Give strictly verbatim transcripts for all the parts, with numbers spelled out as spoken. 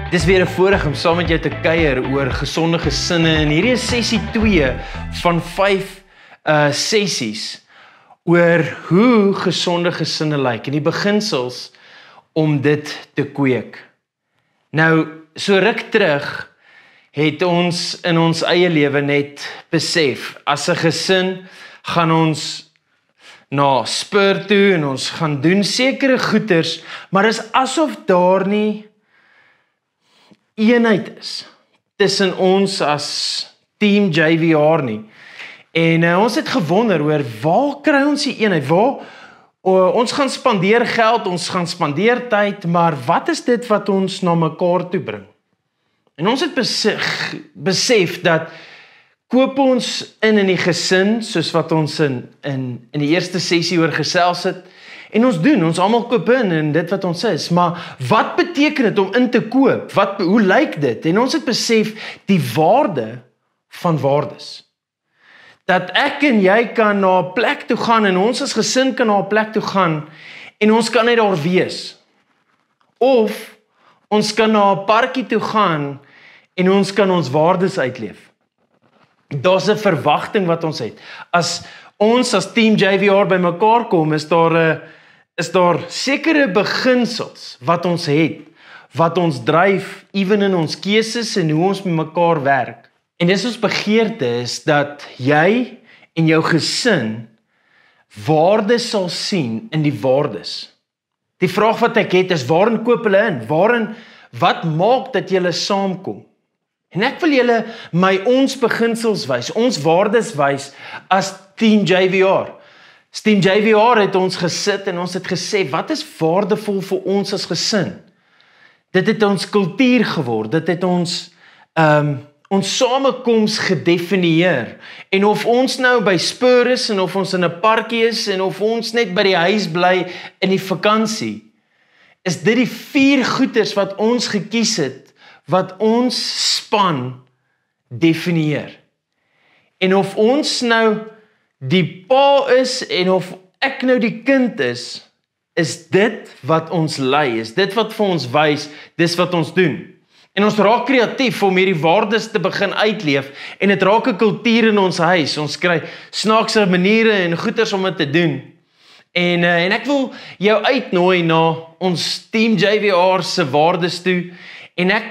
Dis weer 'n voorreg om saam met jou te kuier oor gesonde gesinne en hierdie is sessie twee van vyf uh, sessies oor hoe gesonde gesinne lyk en die beginsels om dit te kweek. Nou, so ruk terug het ons in ons eie lewe net besef, as 'n gesin gaan ons na spur toe en ons gaan doen sekere goeders, maar is asof daar nie eenheid is tussen ons as team J V R nie. En uh, ons het gewonder oor waar kry ons die eenheid? Waar uh, ons gaan spandeer geld, ons gaan spandeer tyd, maar wat is dit wat ons na mekaar toe bring? En ons het besef, besef dat koop ons in in die gesin, soos wat ons in, in, in die eerste sessie oor gesels het, en ons doen, ons almal koop in en dit wat ons is, maar wat beteken dit om in te koop? Wat, hoe lyk dit? En ons het besef die waarde van waardes. Dat ek en jy kan na 'n plek toe gaan en ons as gesin kan na 'n plek toe gaan en ons kan net daar wees. Of ons kan na 'n parkie toe gaan en ons kan ons waardes uitleef. Daar's 'n verwagting wat ons het. As ons as team J V R by mekaar kom, is daar 'n is daar sekere beginsels wat ons het, wat ons dryf, ewen in ons keuses en hoe ons met mekaar werk. En dis ons begeerte is dat jy en jou gesin waarde sal sien in die waardes. Die vraag wat ek het is, waarin koop hulle in? Waarin, wat maak dat julle saamkom? En ek wil julle my ons beginsels wys, ons waardes wys as team J V R. Team J V R het ons gesit en ons het gesê, wat is waardevol vir ons as gesin? Dit het ons kultuur geword, dit het ons um, ons samekoms gedefinieer. En of ons nou by Spur is, en of ons in 'n parkie is, en of ons net by die huis bly in die vakansie, is dit die vier goeders wat ons gekies het, wat ons span definieer. En of ons nou die pa is en of ek nou die kind is, is dit wat ons lei, is dit wat vir ons wys, dis wat ons doen. En ons raak kreatief om hierdie waardes te begin uitleef en dit raak 'n kultuur in ons huis. Ons kry snaakse maniere en goeders om dit te doen. En, uh, en ek wil jou uitnooi na ons team J V R se waardes toe en ek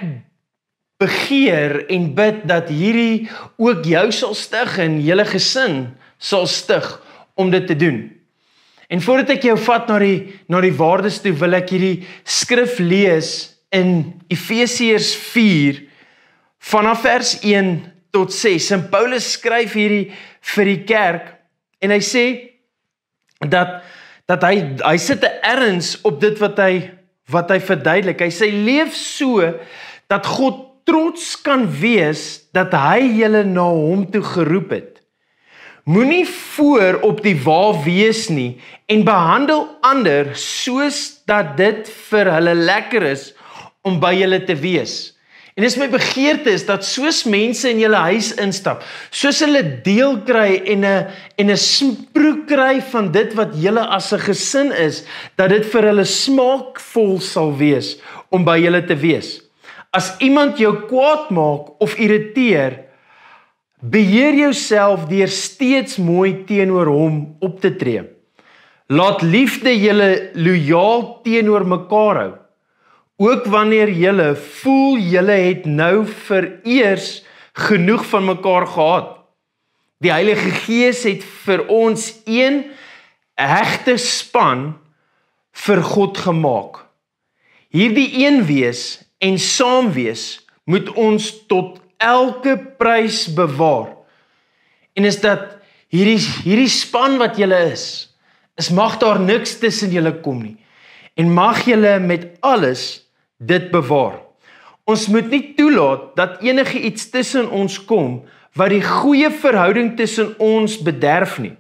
begeer en bid dat hierdie ook jou sal stig en julle gesin sal stig om dit te doen. En voordat ek jou vat na die, na die waardes toe, wil ek hierdie skrif lees in Efesiërs vier, vanaf vers een tot ses. En Paulus skryf hierdie vir die kerk, en hy sê, dat, dat hy, hy sit 'n erns op dit wat hy, wat hy verduidelik. Hy sê, leef so, dat God trots kan wees, dat hy julle na hom toe geroep het. Moenie voor op die wa wees nie, en behandel ander, soos dat dit vir hulle lekker is, om by julle te wees. En dis my begeerte is, dat soos mense in julle huis instap, soos hulle deel kry, en 'n en 'n sproek kry van dit wat julle as 'n gesin is, dat dit vir hulle smaakvol sal wees, om by julle te wees. As iemand jou kwaad maak, of irriteer, beheer jouself deur steeds mooi teenoor hom op te tree. Laat liefde julle loyaal teenoor mekaar hou. Ook wanneer julle voel julle het nou vereers genoeg van mekaar gehad. Die Heilige Gees het vir ons een hegte span vir God gemaak. Hierdie een wees en saam wees moet ons tot elke prys bewaar. En is dat hierdie, hierdie span wat julle is, is mag daar niks tussen julle kom nie. En mag julle met alles dit bewaar. Ons moet nie toelaat dat enige iets tussen ons kom, wat die goeie verhouding tussen ons bederf nie.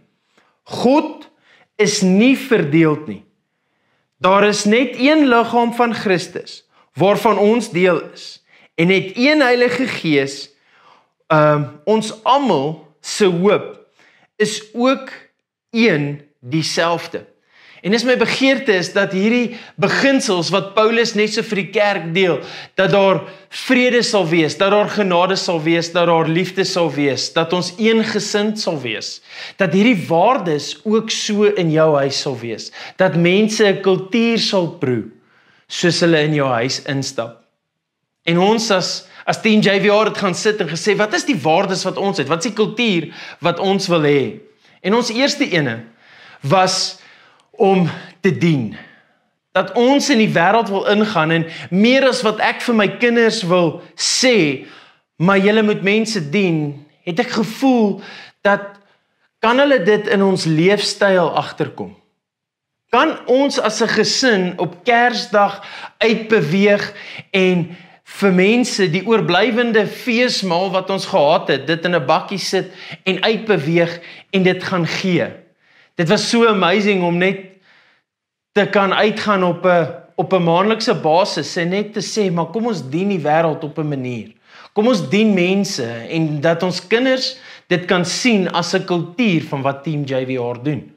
God is nie verdeeld nie. Daar is net een liggaam van Christus, waarvan ons deel is, en net een Heilige Gees, um, ons almal se hoop, is ook een dieselfde. En dis my begeerte is dat hierdie beginsels wat Paulus net so vir die kerk deel, dat daar vrede sal wees, dat daar genade sal wees, dat daar liefde sal wees, dat ons eengesind sal wees, dat hierdie waardes ook so in jou huis sal wees, dat mense 'n kultuur sal proe, soos hulle in jou huis instap. En ons as, as Team J V R het gaan sit en gesê, wat is die waardes wat ons het, wat is die kultuur wat ons wil hê? En ons eerste ene was om te dien. Dat ons in die wêreld wil ingaan en meer as wat ek vir my kinders wil sê, maar julle moet mense dien, het ek gevoel dat kan hulle dit in ons leefstyl agterkom. Kan ons as 'n gesin op Kersdag uitbeweeg en vir mense die oorblywende feesmaal wat ons gehad het, dit in 'n bakkie sit en uitbeweeg en dit gaan gee. Dit was so amazing om net te kan uitgaan op 'n op 'n maandelikse basis en net te sê, maar kom ons dien die wêreld op 'n manier. Kom ons dien mense en dat ons kinders dit kan sien as 'n kultuur van wat Team J V R doen.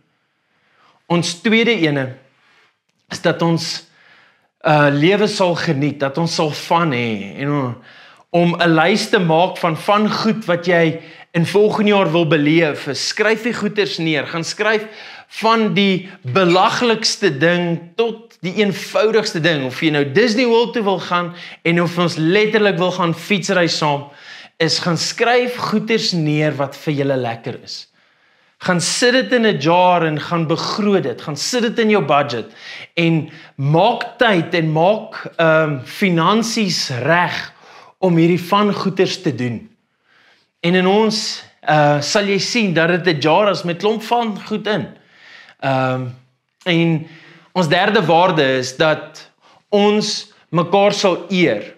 Ons tweede ene is dat ons uh, lewe sal geniet, dat ons sal van hê en om 'n lys te maak van van goed wat jy in volgende jaar wil beleef. Skryf die goeders neer, gaan skryf van die belaglikste ding tot die eenvoudigste ding, of jy nou Disney World toe wil gaan en of ons letterlik wil gaan fietsry saam, is gaan skryf goeders neer wat vir julle lekker is. Gaan sit dit in 'n jar en gaan begroot dit, gaan sit dit in jou budget en maak tyd en maak um, finansies reg om hierdie van goeders te doen. En in ons uh, sal jy sien dat dit 'n jar is met klomp van goed in. Um, en ons derde waarde is dat ons mekaar sal eer.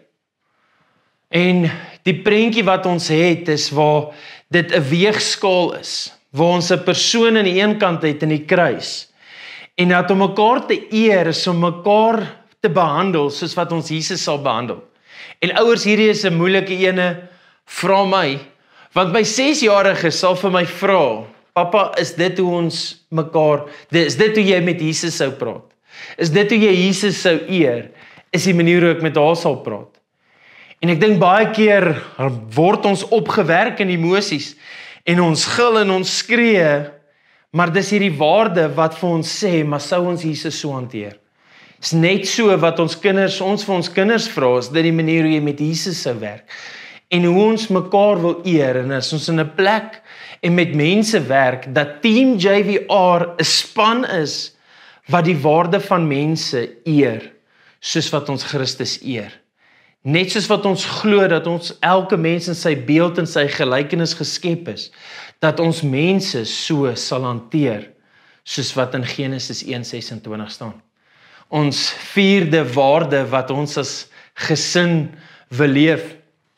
En die prentjie wat ons het is waar dit 'n weegskaal is, waar ons 'n persoon aan die een kant het in die kruis. En dat om mekaar te eer is om mekaar te behandel soos wat ons Jesus sal behandel. En ouers, hierdie is 'n moeilike ene, vra my, want my sesjarige sal vir my vra, Papa, is dit hoe ons mekaar, is dit hoe jy met Jesus sou praat? Is dit hoe jy Jesus sou eer? Is die manier hoe ek met haar sal praat? En ek dink baie keer word ons opgewerk in emosies en ons gil en ons skree, maar dis hierdie waarde wat vir ons sê, maar sou ons Jesus so hanteer? Is net so wat ons kinders, ons vir ons kinders vra, is dit die manier hoe jy met Jesus sou werk? En hoe ons mekaar wil eer, en as ons in 'n plek en met mense werk, dat Team J V R 'n span is, wat die waarde van mense eer, soos wat ons Christus eer. Net soos wat ons glo dat ons elke mens in sy beeld en sy gelykenis geskep is, dat ons mense so sal hanteer, soos wat in Genesis een ses en twintig staan. Ons vierde waarde wat ons as gesin wil leef,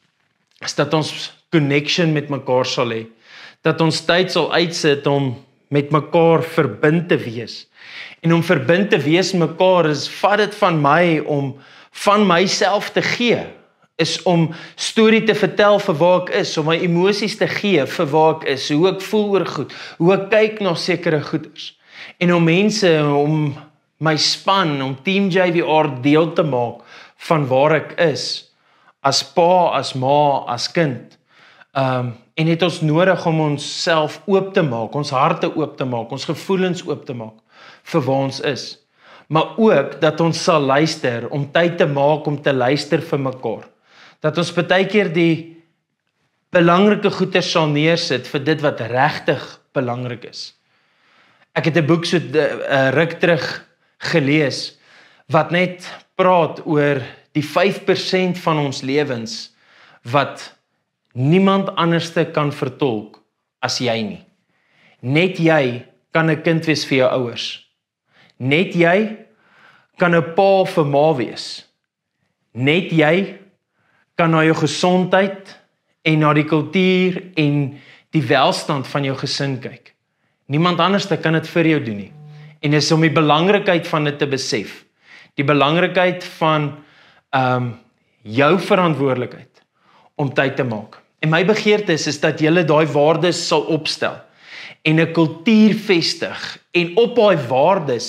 is dat ons connection met mekaar sal hê, dat ons tyd sal uitsit om met mekaar verbind te wees. En om verbind te wees mekaar is, vat dit van my om van myself te gee, is om storie te vertel vir waar ek is, om my emosies te gee vir waar ek is, hoe ek voel oor goed, hoe ek kyk na sekere goeders. En om mense, om my span, om Team J V R deel te maak van waar ek is, as pa, as ma, as kind. Um, en het ons nodig om ons self oop te maak, ons harte oop te maak, ons gevoelens oop te maak, vir waar ons is. Maar ook dat ons sal luister, om tyd te maak om te luister vir mekaar. Dat ons baie keer die belangrike goeders sal neersit vir dit wat regtig belangrik is. Ek het 'n boek so 'n ruk terug gelees, wat net praat oor die vyf persent van ons lewens, wat niemand anderste kan vertolk as jy nie. Net jy kan 'n kind wees vir jou ouers. Net jy kan 'n pa vir ma wees. Net jy kan na jou gesondheid en na die kultuur en die welstand van jou gesin kyk. Niemand anderste kan dit vir jou doen nie. En dis om die belangrikheid van dit te besef. Die belangrikheid van um, jou verantwoordelikheid om tyd te maak. En my begeerte is, is dat julle daai waardes sal opstel en 'n kultuur vestig en op daai waardes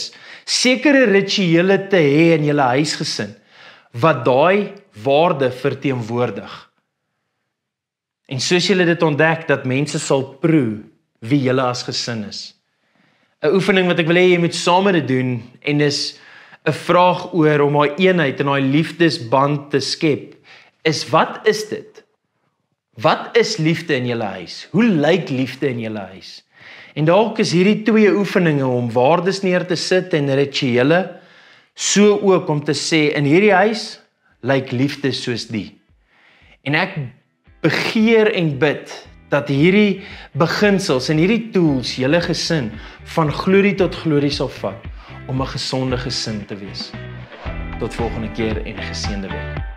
sekere rituele te hê in julle huisgesin, wat daai waarde verteenwoordig. En soos julle dit ontdek, dat mense sal proe wie julle as gesin is. 'n Oefening wat ek wil hê jy moet saam met dit doen, en is 'n vraag oor om daai eenheid en daai liefdesband te skep, is wat is dit? Wat is liefde in julle huis? Hoe lyk liefde in julle huis? En dalk is hierdie twee oefeninge om waardes neer te sit en rituele, so ook om te sê, in hierdie huis lyk liefde soos die. En ek begeer en bid dat hierdie beginsels en hierdie tools julle gesin van glorie tot glorie sal vat om 'n gesonde gesin te wees. Tot volgende keer en 'n geseënde week.